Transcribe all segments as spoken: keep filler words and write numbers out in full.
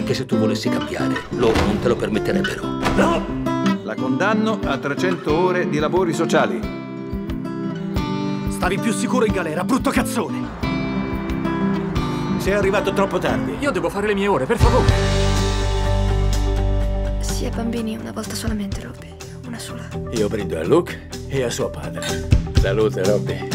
Anche se tu volessi cambiare, loro non te lo permetterebbero. No! La condanno a trecento ore di lavori sociali. Stavi più sicuro in galera, brutto cazzone! Sei arrivato troppo tardi. Io devo fare le mie ore, per favore. Si è bambini una volta solamente, Robby. Una sola. Io brindo a Luke e a suo padre. Salute, Robby.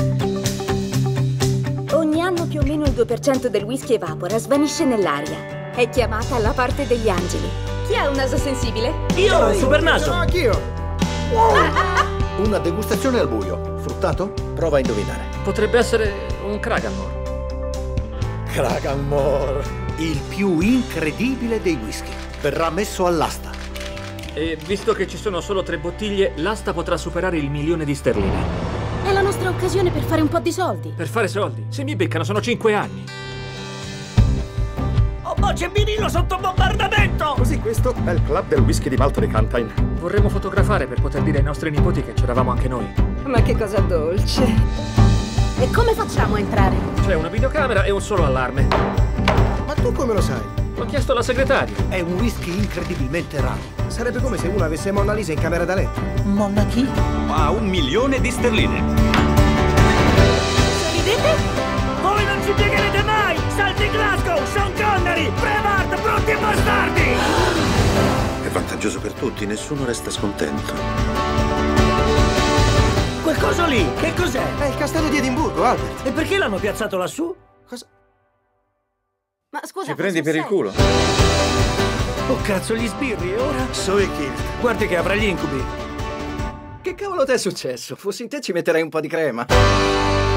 Ogni anno più o meno il due per cento del whisky evapora, svanisce nell'aria. È chiamata la parte degli angeli. Chi ha un naso sensibile? Io ho un super naso! No, anch'io! Una degustazione al buio. Fruttato? Prova a indovinare. Potrebbe essere un Kraganmore. Kraganmore. Il più incredibile dei whisky. Verrà messo all'asta. E visto che ci sono solo tre bottiglie, l'asta potrà superare il milione di sterline. È la nostra occasione per fare un po' di soldi. Per fare soldi? Se mi beccano sono cinque anni. Oh, oh, c'è Birillo sotto bombardamento! Così questo è il club del whisky di Malto di Cantine. Vorremmo fotografare per poter dire ai nostri nipoti che c'eravamo anche noi. Ma che cosa dolce. E come facciamo a entrare? C'è una videocamera e un solo allarme. Ma tu come lo sai? L'ho chiesto alla segretaria. È un whisky incredibilmente raro. Sarebbe come se uno avesse Monna Lisa in camera da letto. Monna chi? A un milione di sterline. Sorridete? Voi non ci piegherete mai! Salti Glasgow, Sean Connery, Brevard, brutti e bastardi! È vantaggioso per tutti, nessuno resta scontento. Quel coso lì, che cos'è? È il castello di Edimburgo, Albert. E perché l'hanno piazzato lassù? Cosa? Ma scusa, Ci prendi cosa per il sei? culo? Oh cazzo, gli sbirri, e ora? Zoe Kilt. Guardi che avrà gli incubi. Che cavolo ti è successo? Fossi in te ci metterei un po' di crema.